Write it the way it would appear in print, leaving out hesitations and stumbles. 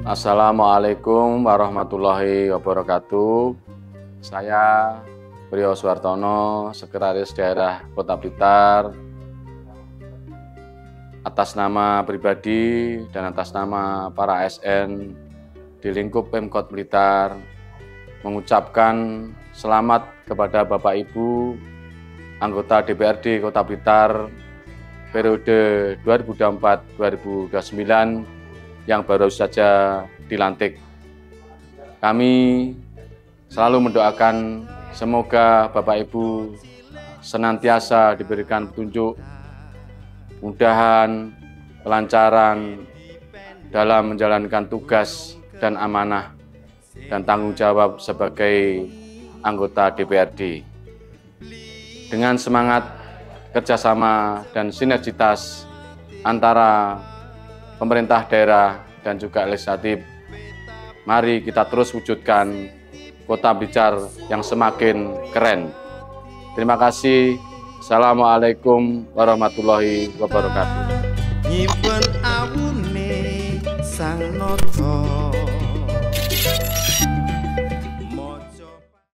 Assalamualaikum warahmatullahi wabarakatuh. Saya Priyo Suwartono, Sekretaris Daerah Kota Blitar. Atas nama pribadi dan atas nama para ASN di lingkup Pemkot Blitar, mengucapkan selamat kepada Bapak Ibu anggota DPRD Kota Blitar periode 2024-2029 yang baru saja dilantik. Kami selalu mendoakan semoga Bapak Ibu senantiasa diberikan petunjuk, mudahan, kelancaran dalam menjalankan tugas dan amanah dan tanggung jawab sebagai anggota DPRD. Dengan semangat kerjasama dan sinergitas antara pemerintah daerah dan juga legislatif, mari kita terus wujudkan Kota Blitar yang semakin keren. Terima kasih. Assalamualaikum warahmatullahi wabarakatuh. Nyimpen awune sang nata